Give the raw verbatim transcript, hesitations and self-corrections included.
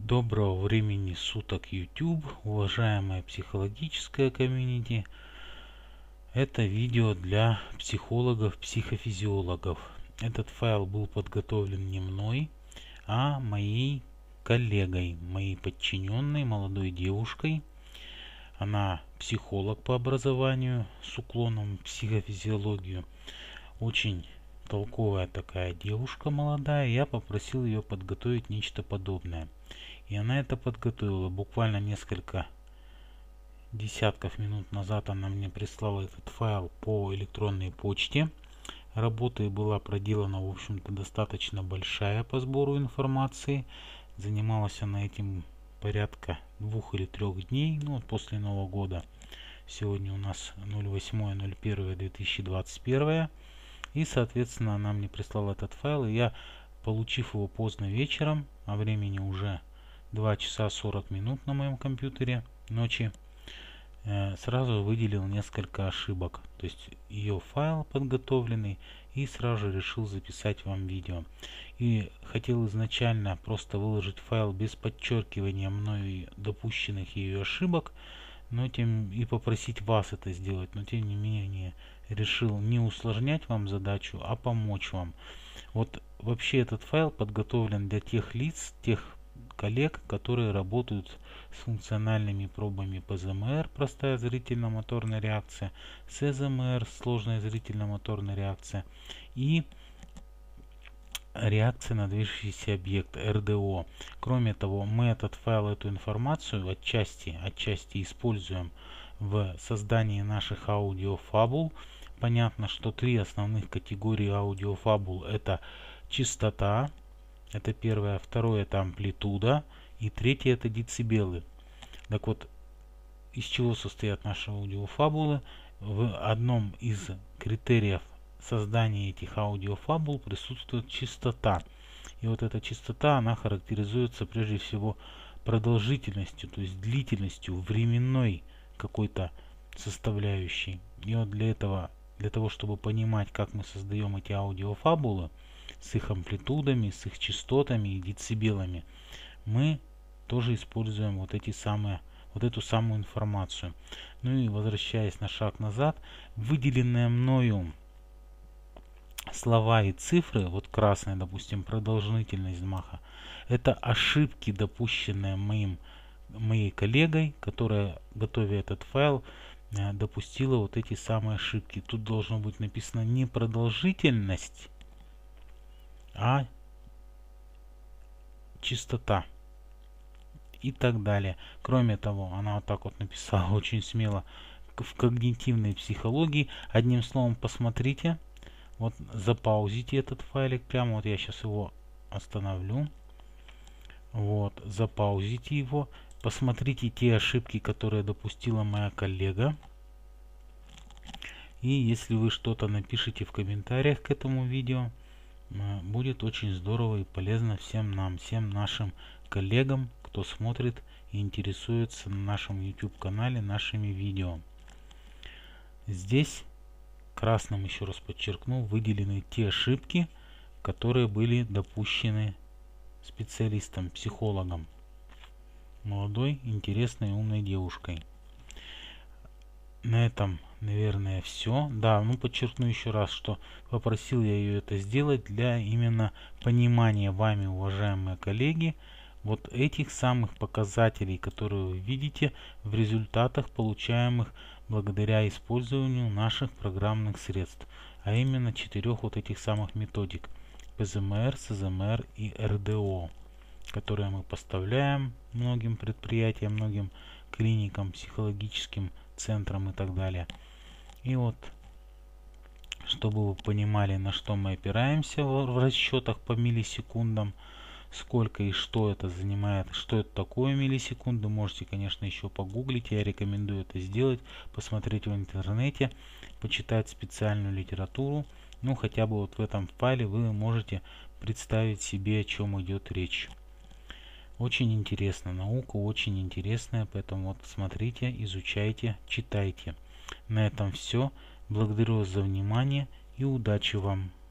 Доброго времени суток, YouTube, уважаемая психологическая комьюнити. Это видео для психологов, психофизиологов. Этот файл был подготовлен не мной, а моей коллегой, моей подчиненной, молодой девушкой. Она психолог по образованию с уклоном в психофизиологию. Очень толковая такая девушка молодая. Я попросил ее подготовить нечто подобное. И она это подготовила. Буквально несколько десятков минут назад она мне прислала этот файл по электронной почте. Работа была проделана, в общем-то, достаточно большая по сбору информации. Занималась она этим порядка двух или трех дней, ну, после Нового года. Сегодня у нас ноль восемь ноль один две тысячи двадцать один. И, соответственно, она мне прислала этот файл. И я, получив его поздно вечером, а времени уже два часа сорок минут на моем компьютере ночи, э, сразу выделил несколько ошибок. То есть ее файл подготовленный, и сразу же решил записать вам видео. И хотел изначально просто выложить файл без подчеркивания мною допущенных ее ошибок, но тем и попросить вас это сделать. Но тем не менее решил не усложнять вам задачу, а помочь вам. Вот вообще этот файл подготовлен для тех лиц, тех коллег, которые работают с функциональными пробами пэ зэ эм эр, простая зрительно-моторная реакция, с э зэ эм эр, сложная зрительно-моторная реакция, и реакция на движущийся объект, эр дэ о. Кроме того, мы этот файл, эту информацию отчасти, отчасти используем в создании наших аудиофабул. Понятно, что три основных категории аудиофабул — это частота, это первое, второе — это амплитуда, и третье — это децибелы. Так вот, из чего состоят наши аудиофабулы? В одном из критериев создания этих аудиофабул присутствует частота. И вот эта частота, она характеризуется прежде всего продолжительностью, то есть длительностью, временной какой-то составляющей. И вот для этого, для того, чтобы понимать, как мы создаем эти аудиофабулы, с их амплитудами, с их частотами и децибелами, мы тоже используем вот эти самые, вот эту самую информацию. Ну и возвращаясь на шаг назад, выделенные мною слова и цифры, вот красная, допустим, продолжительность взмаха, это ошибки, допущенные моим, моей коллегой, которая, готовя этот файл, допустила вот эти самые ошибки. Тут должно быть написано не продолжительность, а частота и так далее. Кроме того, она вот так вот написала очень смело: в когнитивной психологии. Одним словом, посмотрите, вот запаузите этот файлик прямо, вот я сейчас его остановлю, вот, запаузите его, посмотрите те ошибки, которые допустила моя коллега. И если вы что-то напишите в комментариях к этому видео, будет очень здорово и полезно всем нам, всем нашим коллегам, кто смотрит и интересуется на нашем YouTube канале нашими видео. Здесь красным, еще раз подчеркну, выделены те ошибки, которые были допущены специалистом, психологом, молодой, интересной, умной девушкой. На этом, наверное, все. Да, ну подчеркну еще раз, что попросил я ее это сделать для именно понимания вами, уважаемые коллеги, вот этих самых показателей, которые вы видите в результатах, получаемых благодаря использованию наших программных средств, а именно четырех вот этих самых методик: пэ зэ эм эр, эс зэ эм эр и эр дэ о, которые мы поставляем многим предприятиям, многим клиникам, психологическим центрам и так далее. И вот, чтобы вы понимали, на что мы опираемся в расчетах по миллисекундам, сколько и что это занимает, что это такое миллисекунды, можете, конечно, еще погуглить. Я рекомендую это сделать, посмотреть в интернете, почитать специальную литературу. Ну, хотя бы вот в этом файле вы можете представить себе, о чем идет речь. Очень интересно, наука очень интересная, поэтому вот смотрите, изучайте, читайте. На этом все. Благодарю вас за внимание и удачи вам!